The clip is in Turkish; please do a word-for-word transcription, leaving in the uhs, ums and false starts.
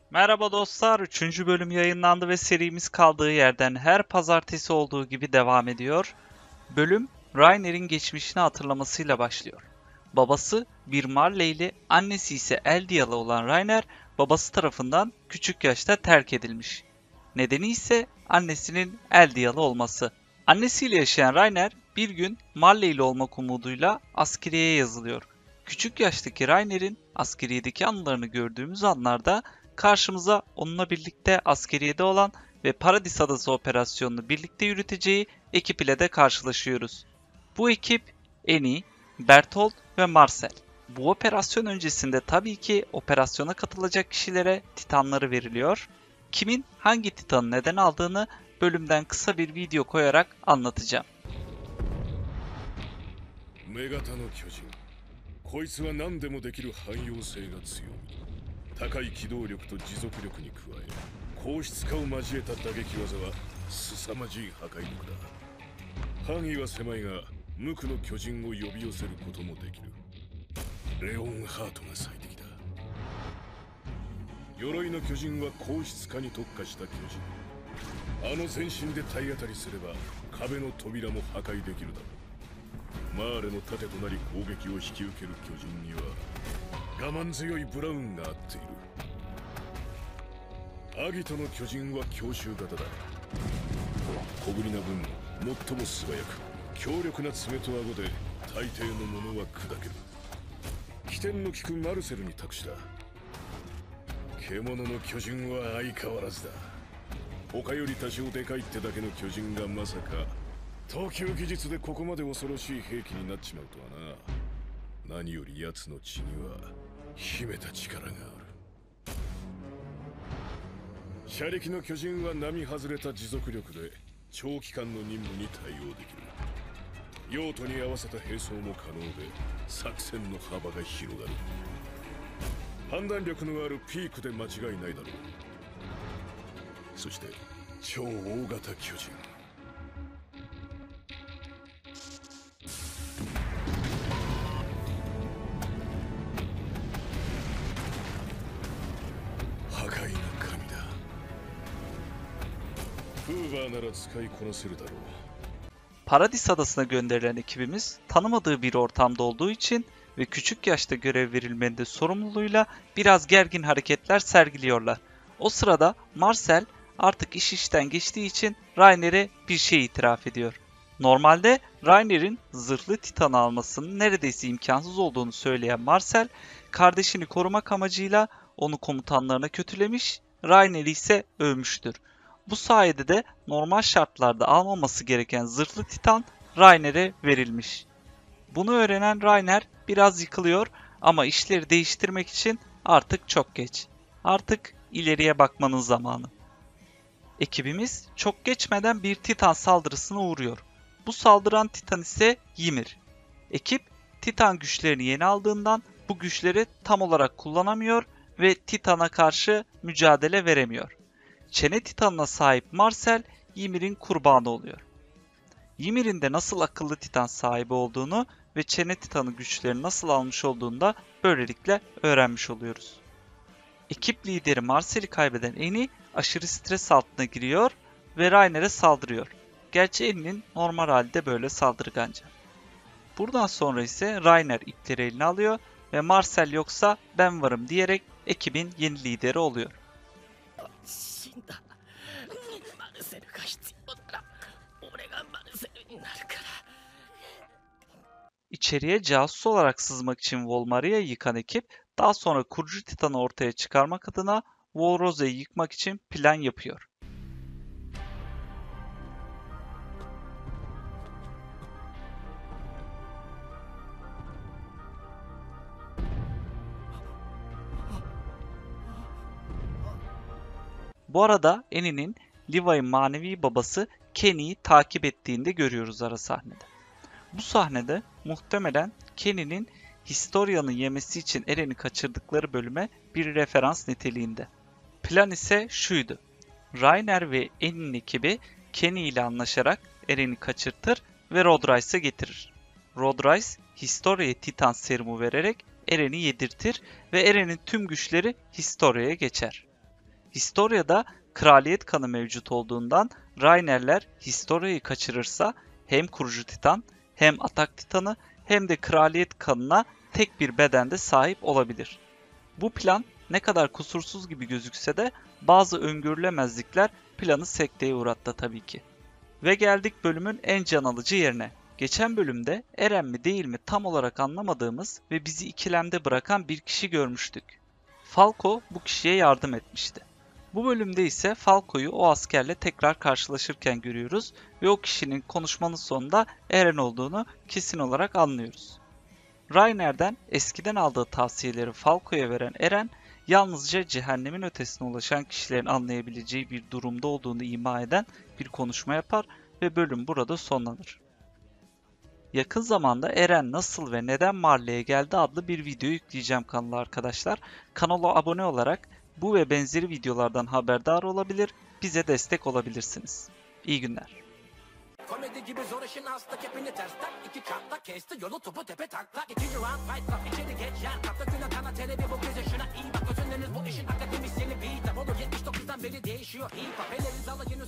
Merhaba dostlar, üçüncü bölüm yayınlandı ve serimiz kaldığı yerden her pazartesi olduğu gibi devam ediyor. Bölüm, Rainer'in geçmişini hatırlamasıyla başlıyor. Babası bir Marley'li, annesi ise Eldiyalı olan Rainer, babası tarafından küçük yaşta terk edilmiş. Nedeni ise annesinin Eldiyalı olması. Annesiyle yaşayan Rainer bir gün Marley'li olmak umuduyla askeriyeye yazılıyor. Küçük yaştaki Rainer'in askeriyedeki anılarını gördüğümüz anlarda karşımıza onunla birlikte askeriyede olan ve Paradis Adası operasyonunu birlikte yürüteceği ekip ile de karşılaşıyoruz. Bu ekip Annie, Bertolt ve Marcel. Bu operasyon öncesinde tabii ki operasyona katılacak kişilere titanları veriliyor. Kimin hangi titanı neden aldığını bölümden kısa bir video koyarak anlatacağım. 女型の巨人、こいつは何でもできる汎用性が強い。高い機動力と持続力に加え、硬質化を交えた打撃技は凄まじい破壊力だ。範囲は狭いが無垢の巨人を呼び寄せることもできる。レオンハートが最適だ。鎧の巨人は硬質化に特化した巨人。あの全身で体当たりすれば壁の扉も破壊できるだろう。マーレの盾となり攻撃を引き受ける巨人には我慢強いブラウンが合っている。アギトの巨人は強襲型だ。小ぶりな分最も素早く強力な爪と顎で大抵のものは砕ける。起点の利くマルセルに託した。獣の巨人は相変わらずだ。他より多少でかいってだけの巨人がまさか投球技術でここまで恐ろしい兵器になっちまうとはな。何より奴の血には秘めた力がある。車力の巨人は並外れた持続力で長期間の任務に対応できる。用途に合わせた並走も可能で作戦の幅が広がる。判断力のあるピークで間違いないだろう。そして超大型巨人。破壊の神だ。フーバーなら使いこなせるだろう。 Paradis Adası'na gönderilen ekibimiz tanımadığı bir ortamda olduğu için ve küçük yaşta görev verilmenin de sorumluluğuyla biraz gergin hareketler sergiliyorlar. O sırada Marcel artık iş işten geçtiği için Rainer'e bir şey itiraf ediyor. Normalde Rainer'in zırhlı titan almasının neredeyse imkansız olduğunu söyleyen Marcel, kardeşini korumak amacıyla onu komutanlarına kötülemiş, Rainer'i ise övmüştür. Bu sayede de normal şartlarda almaması gereken zırhlı titan Rainer'e verilmiş. Bunu öğrenen Rainer biraz yıkılıyor ama işleri değiştirmek için artık çok geç. Artık ileriye bakmanın zamanı. Ekibimiz çok geçmeden bir titan saldırısına uğruyor. Bu saldıran titan ise Ymir. Ekip titan güçlerini yeni aldığından bu güçleri tam olarak kullanamıyor ve titana karşı mücadele veremiyor. Çene titanına sahip Marcel Ymir'in kurbanı oluyor. Ymir'in de nasıl akıllı titan sahibi olduğunu ve çene titanı güçlerini nasıl almış olduğunu da böylelikle öğrenmiş oluyoruz. Ekip lideri Marcel'i kaybeden Annie aşırı stres altına giriyor ve Rainer'e saldırıyor. Gerçi Annie'nin normal halde böyle saldırganca. Buradan sonra ise Rainer ipleri eline alıyor ve Marcel yoksa ben varım diyerek ekibin yeni lideri oluyor. 死んだ。マルセルが必要なら俺がマルセルになるから。 İçeriye casus olarak sızmak için Volmaria'yı yıkan ekip daha sonra kurucu titanı ortaya çıkarmak adına Volrose'yi yıkmak için plan yapıyor. Bu arada Annie'nin Levi'nin manevi babası Kenny'yi takip ettiğini de görüyoruz ara sahnede. Bu sahnede muhtemelen Kenny'nin Historia'nın yemesi için Eren'i kaçırdıkları bölüme bir referans niteliğinde. Plan ise şuydu. Rainer ve Annie'nin ekibi Kenny ile anlaşarak Eren'i kaçırtır ve Rodrice'a getirir. Rodrice, Historia'ya Titan serumu vererek Eren'i yedirtir ve Eren'in tüm güçleri Historia'ya geçer. Historia'da kraliyet kanı mevcut olduğundan Rainer'ler Historia'yı kaçırırsa hem kurucu Titan hem atak Titanı hem de kraliyet kanına tek bir bedende sahip olabilir. Bu plan ne kadar kusursuz gibi gözükse de bazı öngörülemezlikler planı sekteye uğrattı tabii ki. Ve geldik bölümün en can alıcı yerine. Geçen bölümde Eren mi değil mi tam olarak anlamadığımız ve bizi ikilemde bırakan bir kişi görmüştük. Falco bu kişiye yardım etmişti. Bu bölümde ise Falco'yu o askerle tekrar karşılaşırken görüyoruz ve o kişinin konuşmanın sonunda Eren olduğunu kesin olarak anlıyoruz. Rainer'den eskiden aldığı tavsiyeleri Falco'ya veren Eren, yalnızca cehennemin ötesine ulaşan kişilerin anlayabileceği bir durumda olduğunu ima eden bir konuşma yapar ve bölüm burada sonlanır. Yakın zamanda Eren nasıl ve neden Marley'e geldi adlı bir video yükleyeceğim kanala arkadaşlar. Kanala abone olarak bu ve benzeri videolardan haberdar olabilir, bize destek olabilirsiniz. İyi günler. Komedi gibi zor işin hasta kepini ters tak iki katla kesti yolu topu tepe taklak ikinci round fight club içeri geç yan kapta güne kana telebi bu gece şuna iyi bak özünleriniz bu işin akademisyeni beat up olur yetmiş dokuzdan beri değişiyor hip hop elleriniz alın